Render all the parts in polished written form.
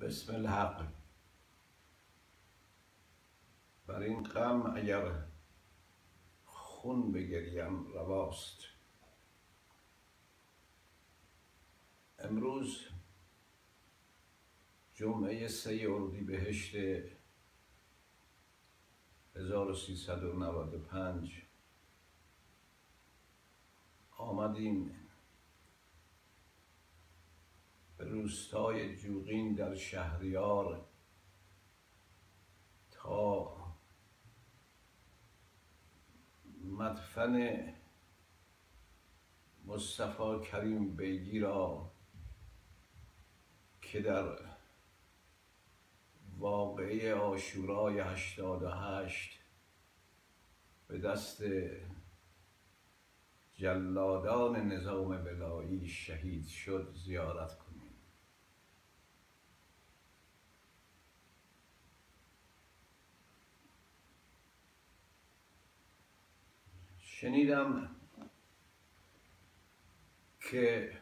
بسم الحق. بر این غم اگر خون بگریم رواست. امروز جمعه 3 اردیبهشت 1395 آمدیم به روستای جوقین در شهریار تا مدفن مصطفی کریم بیگی را که در واقعه عاشورای 88 به دست جلادان نظام ولایی شهید شد زیارت کنیم. شنیدم که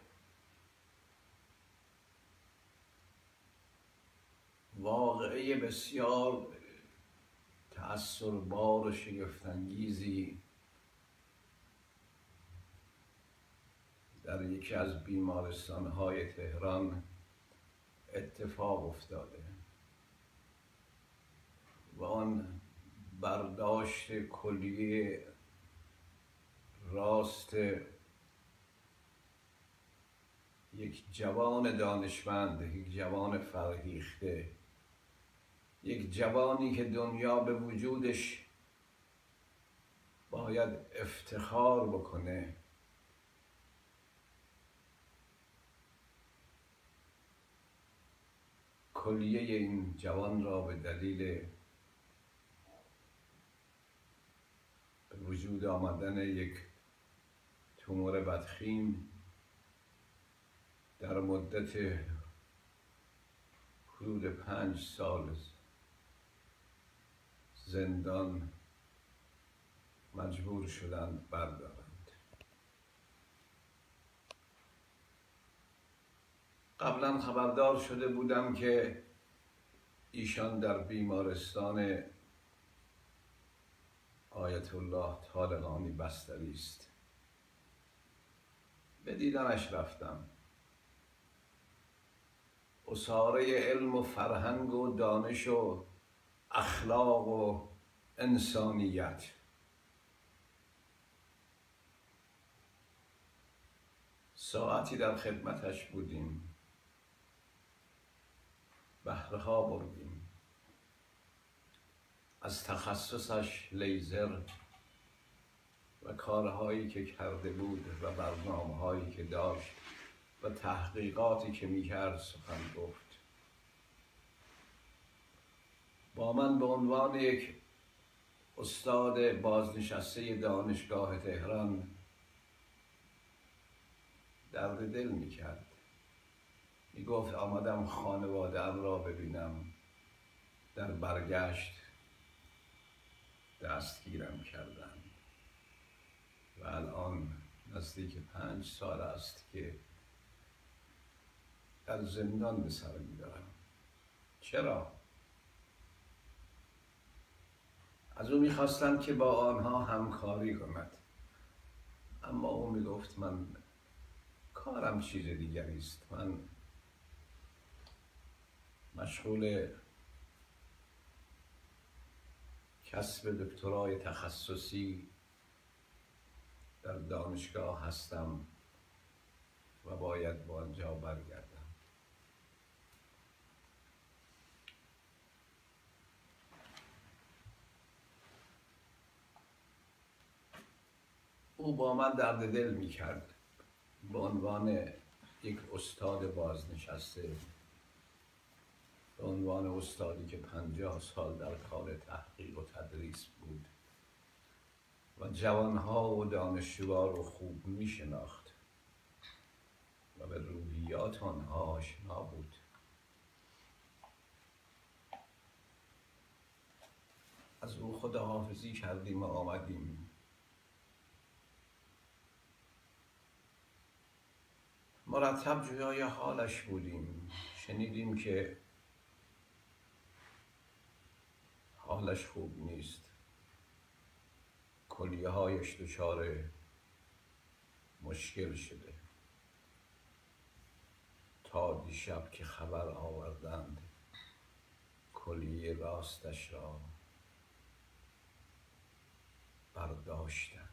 واقعه بسیار تأثربار و شگفت‌انگیزی در یکی از بیمارستان‌های تهران اتفاق افتاده و آن برداشت کلیه راست یک جوان دانشمند، یک جوان فرهیخته، یک جوانی که دنیا به وجودش باید افتخار بکنه، کلیه این جوان را به دلیل به وجود آمدن یک تومور بدخیم در مدت حدود 5 سال زندان مجبور شدند بردارند. قبلا خبردار شده بودم که ایشان در بیمارستان آیت الله طالقانی بستری است. به دیدنش رفتم. اساره علم و فرهنگ و دانش و اخلاق و انسانیت. ساعتی در خدمتش بودیم، بهره ها بردیم از تخصصش لیزر و کارهایی که کرده بود و برنامه‌هایی که داشت و تحقیقاتی که می‌کرد سخن گفت. با من به عنوان یک استاد بازنشسته دانشگاه تهران درد دل می‌کرد. می‌گفت آمدم خانواده‌ام را ببینم، در برگشت دستگیرم کردند و الان نزدیک 5 سال است که در زندان به سر می‌برم. چرا؟ از او می‌خواستم که با آنها همکاری کند، اما او می‌گفت من کارم چیز دیگری است. من مشغول کسب دکترای تخصصی در دانشگاه هستم و باید با آنجا برگردم. او با من درد دل می‌کرد به عنوان یک استاد بازنشسته، به عنوان استادی که 50 سال در کار تحقیق و تدریس بود و جوانها و دانشجوها رو خوب می‌شناخت و به روحیات آنها آشنا بود. از او خداحافظی کردیم و آمدیم. مرتب جویای حالش بودیم. شنیدیم که حالش خوب نیست، کلیه هایش دچار مشکل شده. تا دیشب که خبر آوردند کلیه راستش را برداشتند.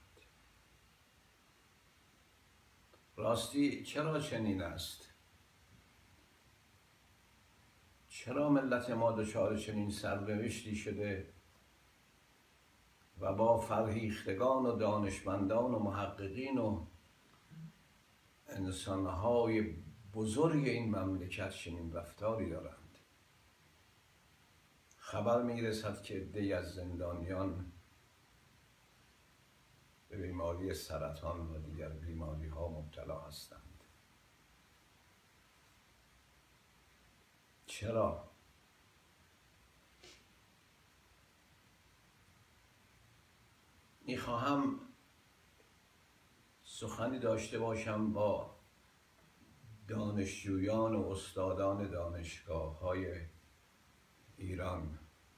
راستی چرا چنین است؟ چرا ملت ما دچار چنین سرنوشتی شده و با فرهیختگان و دانشمندان و محققین و انسانهای بزرگ این مملکت چنین رفتاری دارند؟ خبر میرسد که عده‌ای از زندانیان به بیماری سرطان و دیگر بیماری ها مبتلا هستند. چرا؟ میخواهم سخنی داشته باشم با دانشجویان و استادان دانشگاه‌های ایران.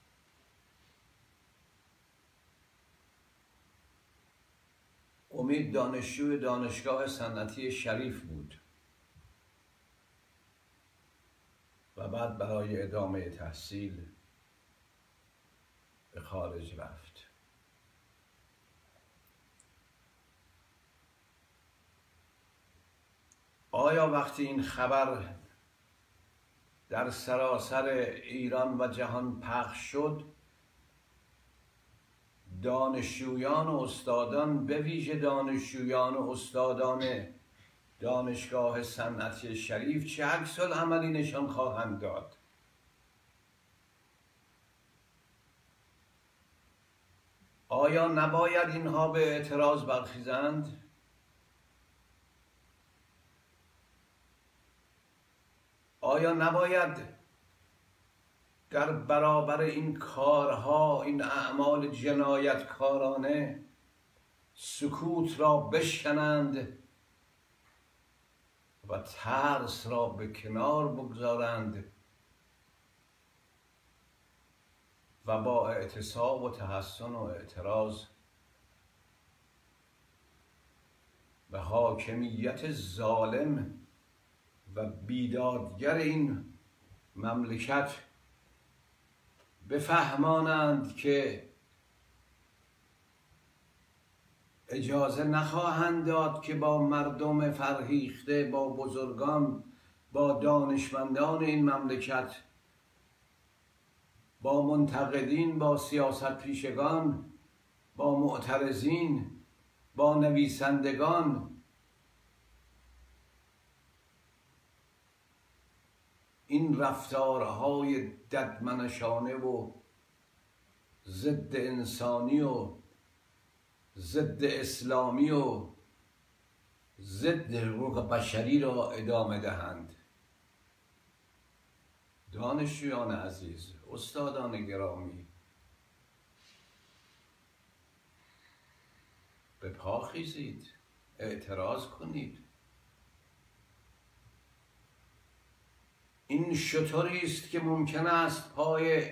امید دانشجوی دانشگاه صنعتی شریف بود و بعد برای ادامه تحصیل به خارج رفت. آیا وقتی این خبر در سراسر ایران و جهان پخش شد، دانشجویان و استادان، به ویژه دانشجویان و استادان دانشگاه صنعتی شریف، چه عکس‌العملی نشان خواهند داد؟ آیا نباید اینها به اعتراض برخیزند؟ آیا نباید در برابر این کارها، این اعمال جنایتکارانه سکوت را بشکنند و ترس را به کنار بگذارند و با اعتصاب و تحسن و اعتراض به حاکمیت ظالم و بیدادگر این مملکت بفهمانند که اجازه نخواهند داد که با مردم فرهیخته، با بزرگان، با دانشمندان این مملکت، با منتقدین، با سیاست پیشگان، با معترضین، با نویسندگان این رفتارهای ددمنشانه و ضد انسانی و ضد اسلامی و ضد حقوق بشری را ادامه دهند. دانشجویان عزیز، استادان گرامی، به پا خیزید، اعتراض کنید. این شتری است که ممکن است پای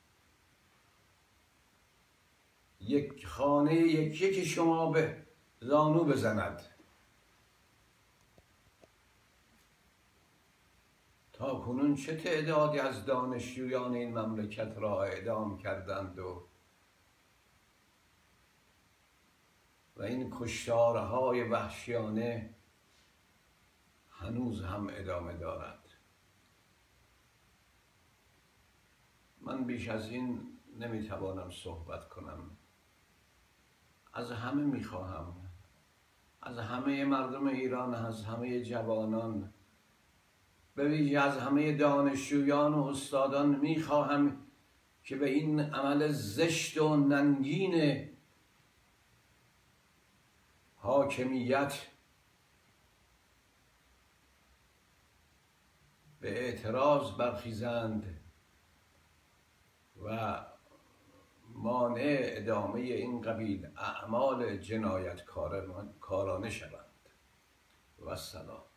یک خانه یکی شما به زانو بزند. تا کنون چه تعدادی از دانشجویان این مملکت را اعدام کردند و این کشتارهای وحشیانه هنوز هم ادامه دارد. من بیش از این نمیتوانم صحبت کنم. از همه میخواهم، از همه مردم ایران، از همه جوانان، به ویژه از همه دانشجویان و استادان میخواهم که به این عمل زشت و ننگین حاکمیت به اعتراض برخیزند و مانع ادامه این قبیل اعمال جنایتکارانه شوند. و السلام.